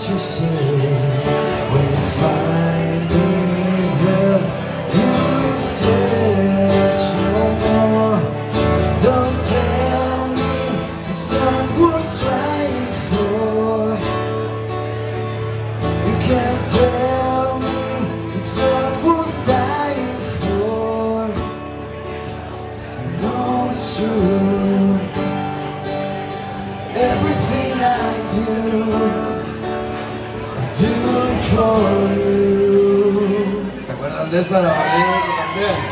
what you say when you find me there. You said no more. Don't tell me it's not worth trying for. You can't tell me it's not worth dying for. You know it's true. Everything I do it for you. ¿Se acuerdan de esa? La balada también.